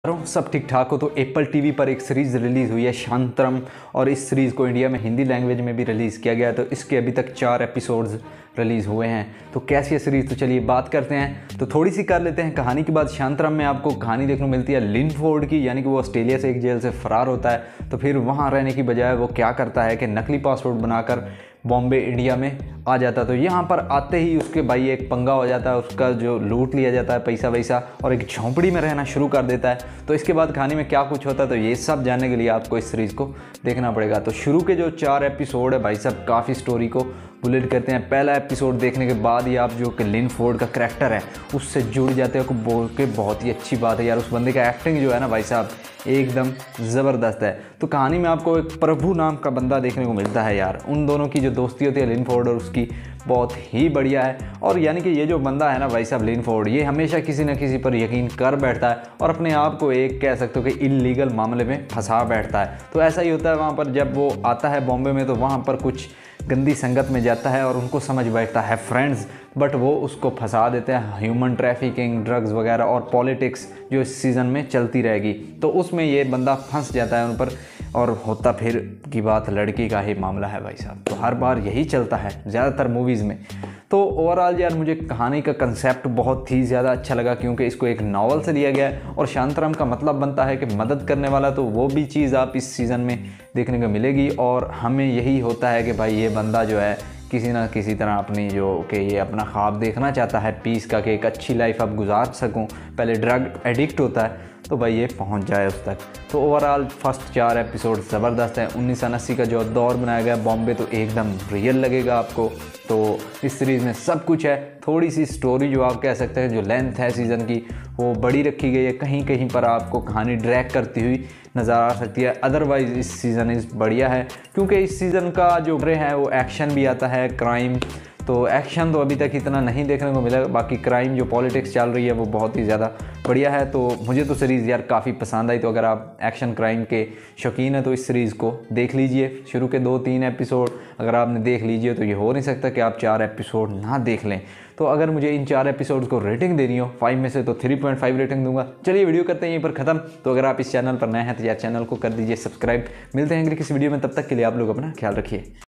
सब ठीक ठाक हो तो एप्पल टीवी पर एक सीरीज़ रिलीज़ हुई है शांतरम। और इस सीरीज़ को इंडिया में हिंदी लैंग्वेज में भी रिलीज़ किया गया है। तो इसके अभी तक 4 एपिसोड्स रिलीज़ हुए हैं। तो कैसी है सीरीज़, तो चलिए बात करते हैं। तो थोड़ी सी कर लेते हैं कहानी की बात। शांतरम में आपको कहानी देखने को मिलती है लिनफोर्ड की, यानी कि वो ऑस्ट्रेलिया से एक जेल से फ़रार होता है। तो फिर वहाँ रहने की बजाय वो क्या करता है कि नकली पासपोर्ट बनाकर बॉम्बे इंडिया में आ जाता है। तो यहाँ पर आते ही उसके भाई एक पंगा हो जाता है, उसका जो लूट लिया जाता है पैसा वैसा, और एक झोंपड़ी में रहना शुरू कर देता है। तो इसके बाद कहानी में क्या कुछ होता है, तो ये सब जानने के लिए आपको इस सीरीज़ को देखना पड़ेगा। तो शुरू के जो 4 एपिसोड है भाई साहब काफ़ी स्टोरी को बुलेट करते हैं। पहला एपिसोड देखने के बाद ही आप जो कि लिनफोर्ड का करैक्टर है उससे जुड़ जाते हो, बोल के बहुत ही अच्छी बात है यार। उस बंदे का एक्टिंग जो है ना भाई साहब एकदम ज़बरदस्त है। तो कहानी में आपको एक प्रभु नाम का बंदा देखने को मिलता है यार। उन दोनों की जो दोस्ती होती है लिनफोर्ड और उसकी, बहुत ही बढ़िया है। और यानी कि ये जो बंदा है ना भाई साहब लिनफोर्ड, ये हमेशा किसी न किसी पर यकीन कर बैठता है और अपने आप को एक कह सकते हो कि इल्लीगल मामले में फंसा बैठता है। तो ऐसा ही होता है वहाँ पर जब वो आता है बॉम्बे में, तो वहाँ पर कुछ गंदी संगत में जाता है और उनको समझ बैठता है फ्रेंड्स, बट वो उसको फंसा देते हैं। ह्यूमन ट्रैफिकिंग, ड्रग्स वगैरह और पॉलिटिक्स जो इस सीज़न में चलती रहेगी, तो उसमें ये बंदा फंस जाता है उन पर। और होता फिर की बात लड़की का ही मामला है भाई साहब। तो हर बार यही चलता है ज़्यादातर मूवीज़ में। तो ओवरऑल यार मुझे कहानी का कंसेप्ट बहुत ही ज़्यादा अच्छा लगा, क्योंकि इसको एक नावल से लिया गया है और शांतराम का मतलब बनता है कि मदद करने वाला। तो वो भी चीज़ आप इस सीज़न में देखने को मिलेगी। और हमें यही होता है कि भाई ये बंदा जो है किसी ना किसी तरह अपनी जो कि ये अपना ख्वाब देखना चाहता है पीस का, कि एक अच्छी लाइफ अब गुजार सकूं। पहले ड्रग एडिक्ट होता है तो भाई ये पहुंच जाए उस तक। तो ओवरऑल फर्स्ट 4 एपिसोड ज़बरदस्त है। 1980 का जो दौर बनाया गया बॉम्बे, तो एकदम रियल लगेगा आपको। तो इस सीरीज़ में सब कुछ है। थोड़ी सी स्टोरी जो आप कह सकते हैं जो लेंथ है सीज़न की वो बड़ी रखी गई है। कहीं कहीं पर आपको कहानी ड्रैग करती हुई नज़र आ सकती है। अदरवाइज़ इस सीज़न इस बढ़िया है, क्योंकि इस सीज़न का जो है वो एक्शन भी आता है, क्राइम। तो एक्शन तो अभी तक इतना नहीं देखने को मिला, बाकी क्राइम जो पॉलिटिक्स चल रही है वो बहुत ही ज़्यादा बढ़िया है। तो मुझे तो सीरीज़ यार काफ़ी पसंद आई। तो अगर आप एक्शन क्राइम के शौकीन हैं तो इस सीरीज़ को देख लीजिए। शुरू के 2-3 एपिसोड अगर आपने देख लीजिए तो ये हो नहीं सकता कि आप 4 एपिसोड ना देख लें। तो अगर मुझे इन 4 एपिसोड्स को रेटिंग देनी हो 5 में से, तो 3.5 रेटिंग दूंगा। चलिए वीडियो करते हैं यहीं पर ख़त्म। तो अगर आप इस चैनल पर नए हैं तो यार चैनल को कर दीजिए सब्सक्राइब। मिलते हैं अगली किसी वीडियो में, तब तक के लिए आप लोग अपना ख्याल रखिए।